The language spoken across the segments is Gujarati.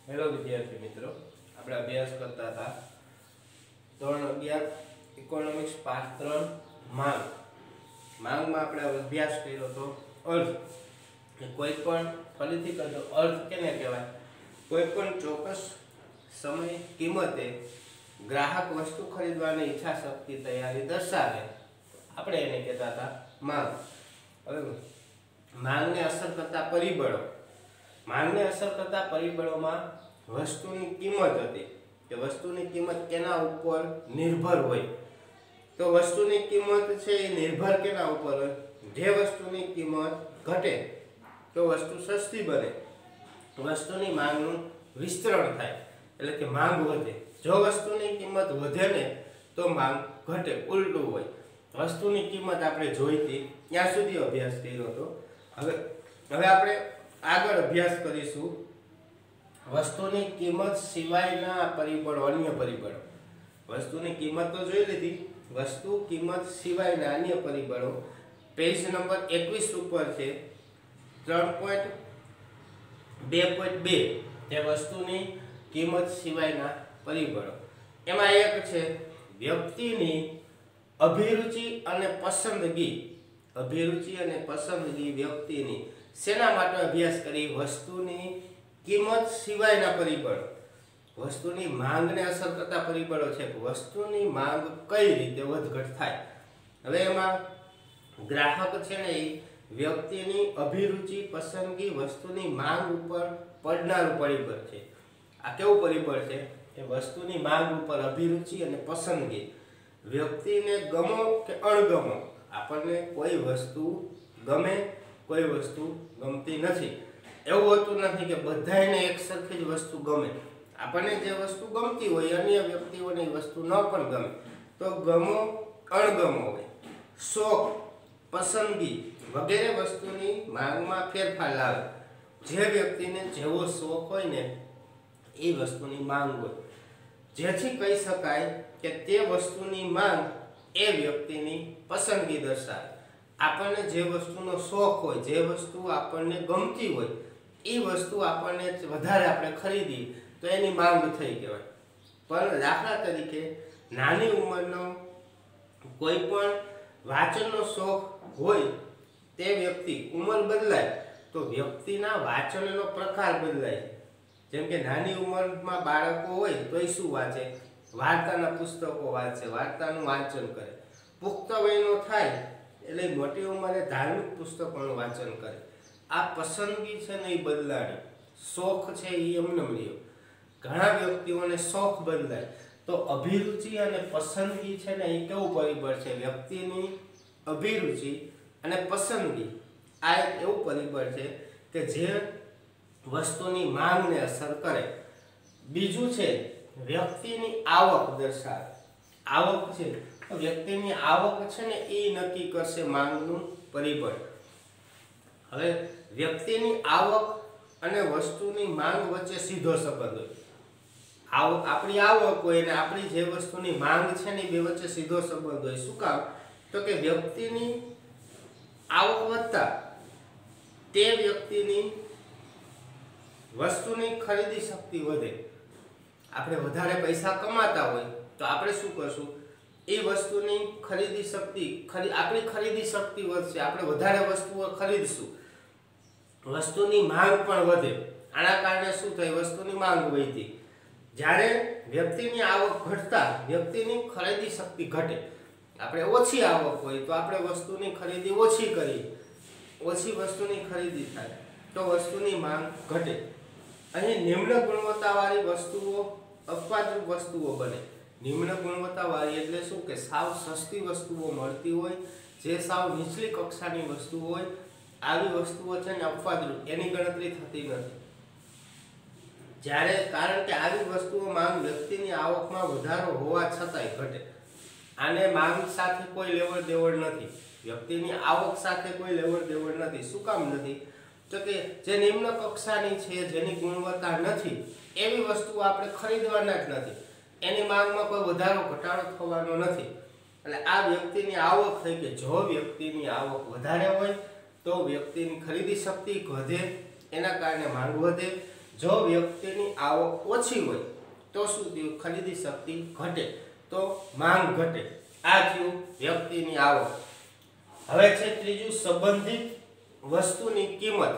હેલો વિદ્યાર્થી મિત્રો, આપણે અભ્યાસ કરતા હતા ધોરણ 11 ઇકોનોમિક્સ પાઠ 3 માંગ. માંગમાં આપણે અભ્યાસ કર્યો તો અર્થ. કોઈ પણ ફરીથી કહો, અર્થ કેને કહેવાય? કોઈ પણ ચોક્કસ સમય કિંમતે ગ્રાહક વસ્તુ ખરીદવાની ઈચ્છા શક્તિ તૈયારી દર્શાવે, આપણે એને કહેતા હતા માંગ. હવે માંગને અસર કરતા પરિબળો. માંગને અસર કરતા પરિબળોમાં વસ્તુની કિંમત હતી કે વસ્તુની કિંમત કેના ઉપર નિર્ભર હોય. તો વસ્તુની કિંમત છે એ નિર્ભર કેના ઉપર હોય? જે વસ્તુની કિંમત ઘટે તો વસ્તુ સસ્તી બને, વસ્તુની માંગનું વિસ્તરણ થાય, એટલે કે માંગ વધે. જો વસ્તુની કિંમત વધે ને તો માંગ ઘટે, ઉલટું હોય. વસ્તુની કિંમત આપણે જોઈતી ત્યાં સુધી અભ્યાસ કર્યો હતો. હવે આપણે આગળ અભ્યાસ કરીશું વસ્તુની કિંમત સિવાયના પરિબળો, અન્ય પરિબળો. વસ્તુની કિંમત તો જોઈ લીધી, વસ્તુ કિંમત સિવાયના અન્ય પરિબળો પેજ નંબર 21 ઉપર છે 3.2.2 તે વસ્તુની કિંમત સિવાયના પરિબળો. એમાં એક છે વ્યક્તિની અભિરુચિ અને પસંદગી. અભિરુચિ અને પસંદગી વ્યક્તિની શેના માટે અભ્યાસ કરી? વસ્તુની કિંમત સિવાયના પરિબળો. વસ્તુની માંગને અસર કરતા પરિબળો છે કે વસ્તુની માંગ કઈ રીતે વધઘટ થાય. હવે એમાં ગ્રાહક છે ને એ વ્યક્તિની અભિરુચિ, પસંદગી, વસ્તુની માંગ ઉપર પડનારું પરિબળ છે. આ કેવું પરિબળ છે કે વસ્તુની માંગ ઉપર અભિરુચિ અને પસંદગી. વ્યક્તિને ગમો કે અણગમો, આપણને કોઈ વસ્તુ ગમે, કોઈ વસ્તુ ગમતી નથી. એવું હોતું નથી કે બધાને એક સરખી જ વસ્તુ ગમે. આપણને જે વસ્તુ ગમતી હોય અન્ય વ્યક્તિઓને વસ્તુ ન પણ ગમે. તો ગમો અણગમો હોય, શોખ, પસંદગી વગેરે વસ્તુની માંગમાં ફેરફાર લાવે. જે વ્યક્તિને જેવો શોખ હોય ને એ વસ્તુની માંગ હોય, જેથી કહી શકાય કે તે વસ્તુની માંગ એ વ્યક્તિની પસંદગી દર્શાવે. આપણને જે વસ્તુનો શોખ હોય, જે વસ્તુ આપણને ગમતી હોય એ વસ્તુ આપણને વધારે આપણે ખરીદી તો એની માંગ થઈ કહેવાય. પણ દાખલા તરીકે નાની ઉંમરનો કોઈ પણ વાંચનનો શોખ હોય તે વ્યક્તિ, ઉંમર બદલાય તો વ્યક્તિના વાંચનનો પ્રકાર બદલાય. જેમ કે નાની ઉંમરમાં બાળકો હોય તો એ શું વાંચે? વાર્તાના પુસ્તકો વાંચે, વાર્તાનું વાંચન કરે. પુખ્ત વયનો થાય એટલે મોટી ઉંમરે ધાર્મિક પુસ્તકોનું વાંચન કરે. આ પસંદગી છે ને એ બદલાણી, શોખ છે એ એમને મળ્યો. ઘણા વ્યક્તિઓને શોખ બદલાય. તો અભિરુચિ અને પસંદગી છે ને એ કેવું પરિબળ છે? વ્યક્તિની અભિરુચિ અને પસંદગી આ એક એવું પરિબળ છે કે જે વસ્તુની માંગને અસર કરે. બીજું છે વ્યક્તિની આવક દર્શાવે. આવક છે, વ્યક્તિની આવક છે ને એ નક્કી કરશે માંગનું પરિબળ. હવે વ્યક્તિની આવક અને વસ્તુની માંગ વચ્ચે સીધો સંબંધ હોય. આપણી આવક હોય અને આપણી જે વસ્તુની માંગ છે ને એ બે વચ્ચે સીધો સંબંધ હોય. શું કામ? તો કે વ્યક્તિની આવક વધતા તે વ્યક્તિની વસ્તુની ખરીદી શક્તિ વધે. આપણે વધારે પૈસા કમાતા હોય તો આપણે શું કરશું? એ વસ્તુની ખરીદી શક્તિ, આપણી ખરીદી શક્તિ વધશે, આપણે વધારે વસ્તુઓ ખરીદશું, વસ્તુની માંગ પણ વધે. આના કારણે શું થાય? વસ્તુની માંગ વધી. જ્યારે વ્યક્તિની આવક ઘટતા વ્યક્તિની ખરીદી શક્તિ ઘટે. આપણે ઓછી આવક હોય તો આપણે વસ્તુની ખરીદી ઓછી કરીએ, ઓછી વસ્તુની ખરીદી થાય તો વસ્તુની માંગ ઘટે. અહીં નિમ્ન ગુણવત્તાવાળી વસ્તુઓ અપવાદરૂપ વસ્તુઓ બને. નિમ્ન ગુણવત્તાવાળી એટલે શું? કે સાવ સસ્તી વસ્તુઓ મળતી હોય, જે સાવ નીચલી કક્ષાની વસ્તુ હોય, આવી વસ્તુઓ છે ને અપવાદરૂપ, એની ગણતરી થતી નથી. કારણ કે આવી વસ્તુઓ માંગ વ્યક્તિની આવકમાં વધારો હોવા છતાંય ઘટે. આને માંગ સાથે કોઈ લેવડ દેવડ નથી, વ્યક્તિની આવક સાથે કોઈ લેવડ દેવડ નથી. શું કામ નથી? તો કે જે નિમ્ન કક્ષાની છે, જેની ગુણવત્તા નથી એવી વસ્તુ આપણે ખરીદવાના જ નથી. એની માંગમાં કોઈ વધારો ઘટાડો થવાનો નથી. એટલે આ વ્યક્તિની આવક થઈ કે જો વ્યક્તિની આવક વધારે હોય તો વ્યક્તિની ખરીદી શક્તિ વધે, એના કારણે માંગ વધે. જો વ્યક્તિની આવક ઓછી હોય તો શું થયું? ખરીદી શક્તિ ઘટે, તો માંગ ઘટે. આ થયું વ્યક્તિની આવક. હવે છે ત્રીજું સંબંધિત વસ્તુની કિંમત.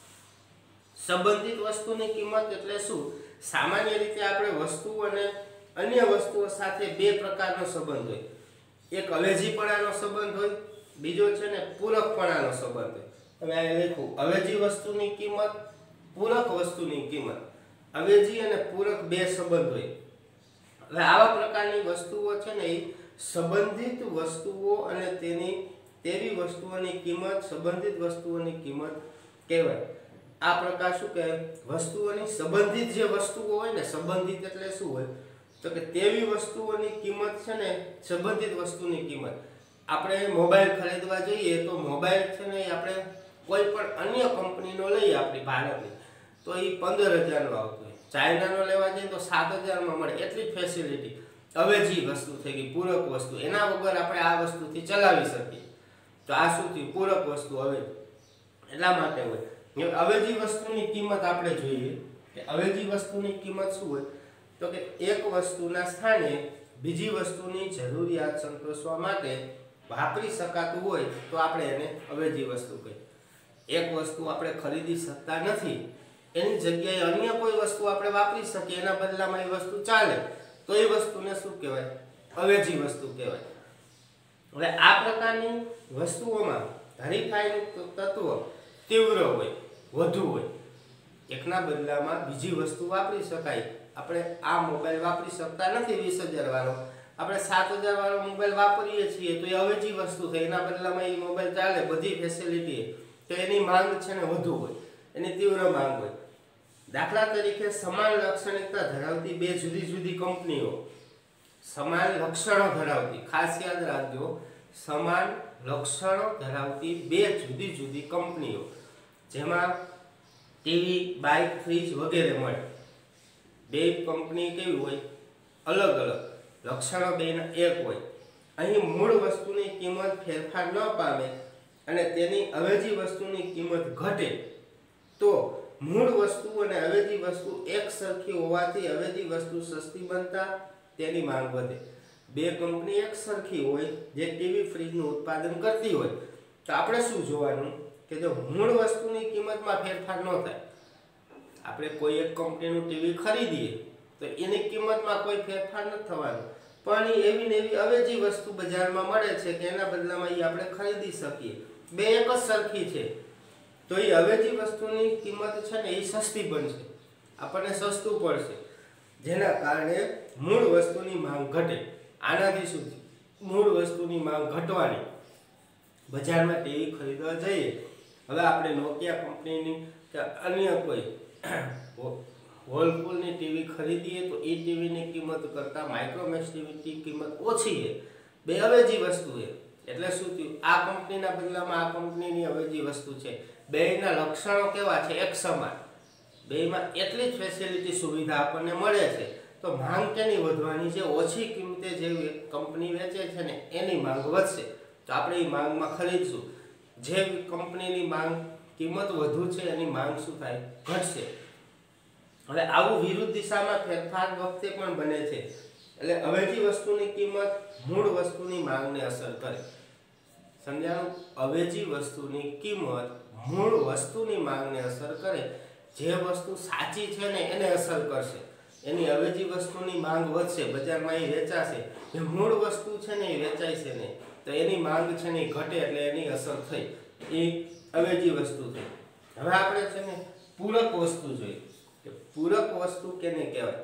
સંબંધિત વસ્તુની કિંમત એટલે શું? સામાન્ય રીતે આપણે વસ્તુ અને અન્ય વસ્તુઓ સાથે બે પ્રકારનો સંબંધ હોય. એક અવેજીપણાનો સંબંધ હોય, બીજો છે ને પૂરકપણાનો સંબંધ હોય. હવે આ લખું અવેજી વસ્તુની કિંમત, પૂરક વસ્તુની કિંમત. અવેજી અને પૂરક બે સંબંધ હોય. હવે આવા પ્રકારની વસ્તુઓ છે ને એ સંબંધિત વસ્તુઓ અને તેવી વસ્તુઓની કિંમત, સંબંધિત વસ્તુઓની કિંમત કહેવાય. આ પ્રકાર શું કહેવાય? વસ્તુઓની સંબંધિત જે વસ્તુઓ હોય ને, સંબંધિત એટલે શું હોય? તો કે તેવી વસ્તુઓની કિંમત છે ને સંબંધિત વસ્તુની કિંમત. આપણે મોબાઈલ ખરીદવા જઈએ તો મોબાઈલ છે ને આપણે કોઈ પણ અન્ય કંપનીનો લઈએ આપણી ભારતની, તો એ 15,000નો આવતો હોય. ચાઇનાનો લેવા જઈએ તો 7,000માં મળે. એટલી ફેસિલિટી. અવેજી વસ્તુ થઈ ગઈ, પૂરક વસ્તુ. એના વગર આપણે આ વસ્તુથી ચલાવી શકીએ. તો આ શું થયું? પૂરક વસ્તુ અવેજી. એટલા માટે હોય અવેજી વસ્તુની કિંમત. આપણે જોઈએ કે અવેજી વસ્તુની કિંમત શું હોય? તો કે એક વસ્તુના સ્થાને બીજી વસ્તુની જરૂરિયાત સંતોષવા માટે વાપરી શકાતું હોય તો આપણે એને અવેજી વસ્તુ કહીએ. એક વસ્તુ આપણે ખરીદી શકતા નથી, એની જગ્યાએ અન્ય કોઈ વસ્તુ આપણે વાપરી શકીએ, એના બદલામાં એ વસ્તુ ચાલે, તો એ વસ્તુને શું કહેવાય? અવેજી વસ્તુ કહેવાય. હવે આ પ્રકારની વસ્તુઓમાં હરીફાઈનું તત્વ તીવ્ર હોય, વધુ હોય. એકના બદલામાં બીજી વસ્તુ વાપરી શકાય. આપણે આ મોબાઈલ વાપરી શકતા નથી 20,000 વાળો, આપણે 7,000 વાળો મોબાઈલ વાપરીએ છીએ તો એ અવેજી વસ્તુ થઈ. એના બદલામાં એ મોબાઈલ ચાલે, બધી ફેસિલિટી, તો એની માંગ છે ને વધુ હોય, એની તીવ્ર માંગ હોય. દાખલા તરીકે સમાન લાક્ષણિકતા ધરાવતી બે જુદી જુદી કંપનીઓ, સમાન લક્ષણો ધરાવતી, ખાસ યાદ રાખજો, સમાન લક્ષણો ધરાવતી બે જુદી જુદી કંપનીઓ, જેમાં ટીવી, બાઇક, ફ્રીજ વગેરે મળે. બે કંપની કેવી હોય? અલગ અલગ લક્ષણો બેના એક હોય. અહીં મૂળ વસ્તુની કિંમત ફેરફાર ન પામે અને તેની અવેજી વસ્તુની કિંમત ઘટે તો મૂળ વસ્તુ અને અવેજી વસ્તુ એક સરખી હોવાથી અવેજી વસ્તુ સસ્તી બનતા તેની માંગ વધે. બે કંપની એક સરખી હોય, જે ટીવી, ફ્રીજનું ઉત્પાદન કરતી હોય, તો આપણે શું જોવાનું કે જો મૂળ વસ્તુની કિંમતમાં ફેરફાર ન થાય, આપણે કોઈ એક કંપનીનું ટીવી ખરીદીએ તો એની કિંમતમાં કોઈ ફેરફાર નથી થવાનો, પણ એવી ને એવી અવેજી વસ્તુ બજારમાં મળે છે કે એના બદલામાં એ આપણે ખરીદી શકીએ. બે એક જ સરખી છે તો એ અવેજી વસ્તુની કિંમત છે ને એ સસ્તી બનશે, આપણને સસ્તું પડશે, જેના કારણે મૂળ વસ્તુની માંગ ઘટે. આનાથી શું? મૂળ વસ્તુની માંગ ઘટવાની. બજારમાં ટીવી ખરીદવા જઈએ, હવે આપણે નોકિયા કંપનીની કે અન્ય કોઈ વર્લપૂલની ટીવી ખરીદીએ તો એ ટીવીની કિંમત કરતાં માઇક્રોમેક્સ ટીવીની કિંમત ઓછી છે. બે અવેજી વસ્તુ છે. એટલે શું થયું? આ કંપનીના બદલામાં આ કંપનીની અવેજી વસ્તુ છે. બેયના લક્ષણો કેવા છે? એક સમાન. બેયમાં એટલી જ ફેસિલિટી, સુવિધા આપણને મળે છે, તો માંગ કેની વધવાની છે? ઓછી કિંમતે જે કંપની વેચે છે ને એની માંગ વધશે, તો આપણે એ માંગમાં ખરીદશું. જે કંપનીની માંગ કિંમત વધુ છે એની માંગ શું થાય? ઘટશે. હવે આવું વિરુદ્ધ દિશામાં ફેરફાર વખતે પણ બને છે. એટલે અવેજી વસ્તુની કિંમત મૂળ વસ્તુની માંગને અસર કરે. સમજાયું? અવેજી વસ્તુની કિંમત મૂળ વસ્તુની માંગને અસર કરે. જે વસ્તુ સાચી છે ને એને અસર કરશે. એની અવેજી વસ્તુની માંગ વધશે, બજારમાં એ વેચાશે. જે મૂળ વસ્તુ છે ને એ વેચાય છે ને, તો એની માંગ છે ને એ ઘટે, એટલે એની અસર થઈ. એ અવેજી વસ્તુ થઈ. હવે આપણે છે ને પૂરક વસ્તુ જોઈએ. પૂરક વસ્તુ કેને કહેવાય?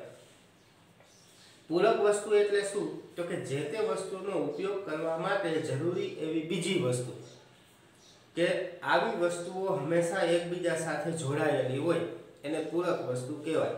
પૂરક વસ્તુ એટલે શું? તો કે જે તે વસ્તુનો ઉપયોગ કરવા માટે જરૂરી એવી બીજી વસ્તુ, કે આવી વસ્તુઓ હંમેશા એકબીજા સાથે જોડાયેલી હોય, એને પૂરક વસ્તુ કહેવાય.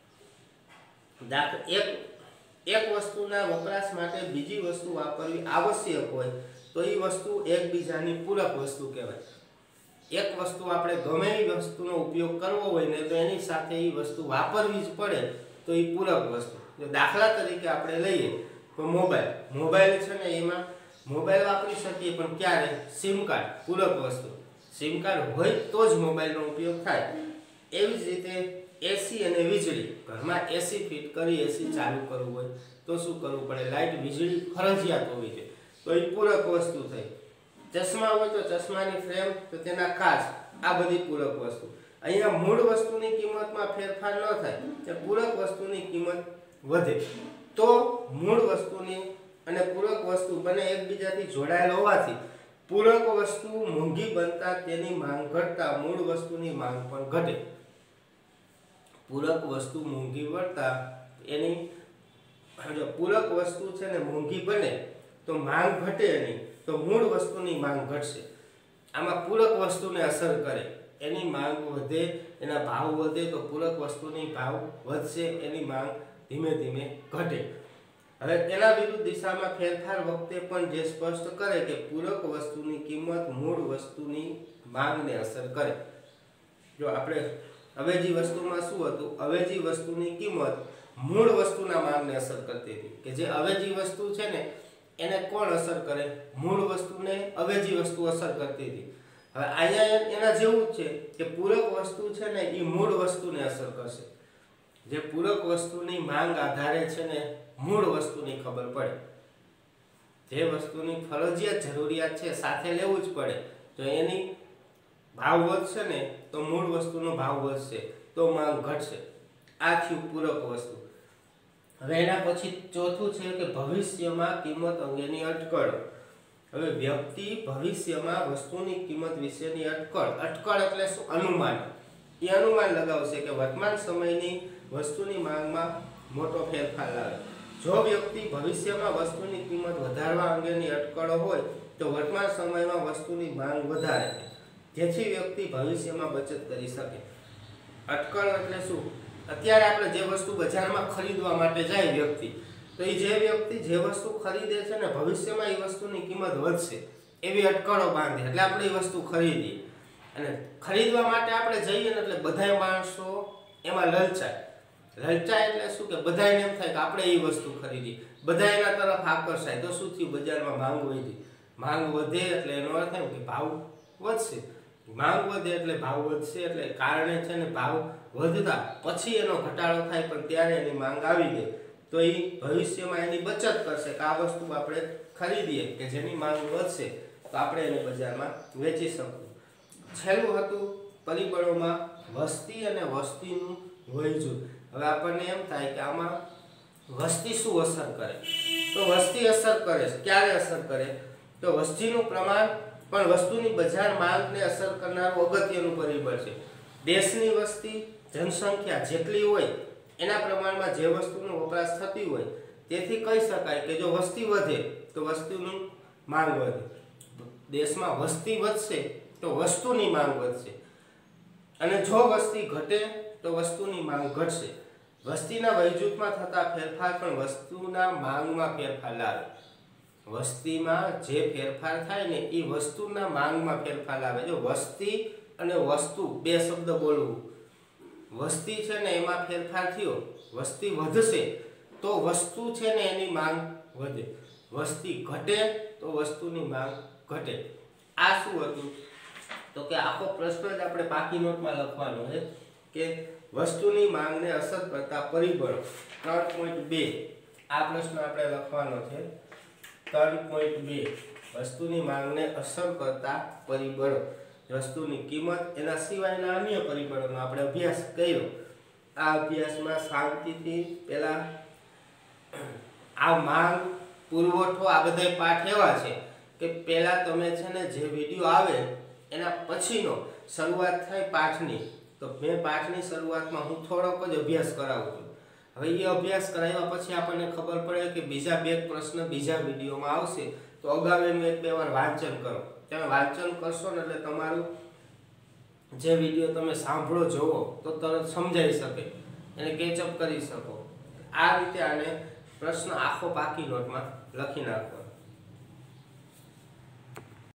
એક વસ્તુના વપરાશ માટે બીજી વસ્તુ વાપરવી આવશ્યક હોય તો એ વસ્તુ એકબીજાની પૂરક વસ્તુ કહેવાય. એક વસ્તુ આપણે ગમે એ વસ્તુનો ઉપયોગ કરવો હોય ને તો એની સાથે એ વસ્તુ વાપરવી જ પડે, તો એ પૂરક વસ્તુ. જો દાખલા તરીકે આપણે લઈએ તો મોબાઈલ છે ને, એમાં મોબાઈલ વાપરી શકીએ, પણ ક્યારે? સિમ કાર્ડ પૂરક વસ્તુ. સિમ કાર્ડ હોય તો જ મોબાઈલનો ઉપયોગ થાય. એવી જ રીતે AC એસી અને વીજળી, ઘરમાં એસી ફિટ કરી એસી ચાલુ કરવું હોય તો શું કરવું પડે? લાઇટ વીજળી ફરજિયાત હોવી જોઈએ, તો એ પૂરક વસ્તુ થઈ. ચશ્મા હોય તો ચશ્માની ફ્રેમ, તો તેના કાચ, આ બધી પૂરક વસ્તુ. અહીંયા મૂળ વસ્તુની કિંમતમાં ફેરફાર ન થાય, તે પૂરક વસ્તુની કિંમત વધે. તો મૂળ વસ્તુની અને પૂરક વસ્તુ બંને એકબીજાથી જોડાયેલ હોવાથી પૂરક વસ્તુ મોંઘી બનતા તેની માંગ ઘટતા મૂળ વસ્તુની માંગ પણ ઘટે. પૂરક વસ્તુ મોંઘી પડતા એની જો પૂરક વસ્તુ છે ને મોંઘી બને તો માંગ ઘટે નહીં, તો મૂળ વસ્તુની માંગ ઘટશે. આમાં પૂરક વસ્તુને અસર કરે, એની માંગ વધે, એના ભાવ વધે, તો પૂરક વસ્તુની ભાવ વધશે, એની માંગ ધીમે ધીમે ઘટે. હવે એના વિરુદ્ધ દિશામાં ફેરફાર વખતે પણ જે સ્પષ્ટ કરે કે પૂરક વસ્તુની કિંમત મૂળ વસ્તુની માંગને અસર કરે. જો આપણે અવેજી વસ્તુમાં શું હતું? અવેજી વસ્તુની કિંમત મૂળ વસ્તુના માંગને અસર કરતી હતી, કે જે અવેજી વસ્તુ છે ને એને કોણ અસર કરે? મૂળ વસ્તુને અવેજી વસ્તુ અસર કરતી હતી. હવે અહીંયા એના જેવું જ છે કે પૂરક વસ્તુ છે ને એ મૂળ વસ્તુને અસર કરશે. જે પૂરક વસ્તુની માંગ આધારે છે ને મૂળ વસ્તુની ખબર પડે. જે વસ્તુની ફરજિયાત જરૂરિયાત છે સાથે લેવું જ પડે, જો એની ભાવ વધશે ને તો મૂળ વસ્તુનો ભાવ વધશે, તો માંગ ઘટશે. આ થયું પૂરક વસ્તુ. હવે એના પછી ચોથું છે કે ભવિષ્યમાં કિંમત અંગેની અટકળ. હવે વ્યક્તિ ભવિષ્યમાં વસ્તુની કિંમત વિશેની અટકળ, અટકળ એટલે શું? અનુમાન. એ અનુમાન લગાવશે કે વર્તમાન સમયની વસ્તુની માંગમાં મોટો ફેરફાર લાવે. જો વ્યક્તિ ભવિષ્યમાં વસ્તુની કિંમત વધારવા અંગેની અટકળો હોય તો વર્તમાન સમયમાં વસ્તુની માંગ વધારે, જેથી વ્યક્તિ ભવિષ્યમાં બચત કરી શકે. અટકળ એટલે શું? અત્યારે આપણે જે વસ્તુ બજારમાં ખરીદવા માટે જાય વ્યક્તિ, તો એ જે વ્યક્તિ જે વસ્તુ ખરીદે છે ને ભવિષ્યમાં એ વસ્તુની કિંમત વધશે એવી અટકળો બાંધે, એટલે આપણે એ વસ્તુ ખરીદીએ. અને ખરીદવા માટે આપણે જઈએ ને એટલે બધા માણસો એમાં લલચાય. લલચાય એટલે શું? કે બધાને એમ થાય કે આપણે એ વસ્તુ ખરીદીએ, બધા એના તરફ આકર્ષાય. તો શું થયું? બજારમાં માંગ વધી. માંગ વધે એટલે એનો અર્થ એમ કે ભાવ વધશે. માંગ વધે એટલે ભાવ વધશે, એટલે કારણે છે ને ભાવ વધતા પછી એનો ઘટાડો થાય, પણ ત્યારે એની માંગ આવી ગઈ તો એ ભવિષ્યમાં એની બચત કરશે કે આ વસ્તુ આપણે ખરીદીએ કે જેની માંગ વધશે તો આપણે એને બજારમાં વેચી શકીએ. છેલ્લું હતું પરિબળોમાં વસ્તી અને વસ્તીનું વયજૂથ. હવે આપણને એમ થાય કે આમાં વસ્તી શું અસર કરે? તો વસ્તી અસર કરે છે. ક્યારે અસર કરે? તો વસ્તીનું પ્રમાણ પણ વસ્તુની બજાર માંગને અસર કરનારું અગત્યનું પરિબળ છે. દેશની વસ્તી જનસંખ્યા જેટલી હોય એના પ્રમાણમાં જે વસ્તુનો વપરાશ થતી હોય, તેથી કહી શકાય કે જો વસ્તી વધે તો વસ્તુની માંગ વધે. દેશમાં વસ્તી વધશે તો વસ્તુની માંગ વધશે, અને જો વસ્તી ઘટે તો વસ્તુની માંગ ઘટશે. વસ્તીના વયજૂથમાં થતા ફેરફાર પણ વસ્તુના માંગમાં ફેરફાર લાવે. વસ્તીમાં જે ફેરફાર થાય ને એ વસ્તુના માંગમાં ફેરફાર લાવે. જો વસ્તી અને વસ્તુ બે શબ્દ બોલવું. વસ્તી છે ને એમાં ફેરફાર થયો, વસ્તી વધશે તો વસ્તુ છે ને એની માંગ વધે, વસ્તી ઘટે તો વસ્તુની માંગ ઘટે. આ શું હતું? તો કે આખો પ્રશ્ન જ આપણે પાકી નોટમાં લખવાનો છે કે વસ્તુની માંગને અસર કરતા પરિબળો 3.2. આ પ્રશ્ન આપણે લખવાનો છે 3.2. વસ્તુની માંગને અસર કરતા પરિબળો. વસ્તુની કિંમત, એના સિવાયના અન્ય પરિબળોનો આપણે અભ્યાસ કર્યો. આ અભ્યાસમાં શાંતિથી પહેલા આ માંગ, પુરવઠો, આ બધા પાઠ એવા છે કે પહેલા તમે છે ને જે વિડીયો આવે એના પછીનો શરૂઆત થાય પાઠની, તો મેં પાઠની શરૂઆતમાં હું થોડોક જ અભ્યાસ કરાવું છું. હવે એ અભ્યાસ કરાવ્યા પછી આપણને ખબર પડે કે બીજા બે પ્રશ્ન બીજા વિડીયોમાં આવશે, તો અગાઉનું એક બે વાર વાંચન કરો. તમે વાંચન કરશો ને એટલે તમારું જે વિડીયો તમે સાંભળો જોવો તો તરત સમજાઈ શકે, એને કેચઅપ કરી શકો. આ રીતે આને પ્રશ્ન આખો પાકી નોટમાં લખી નાખો.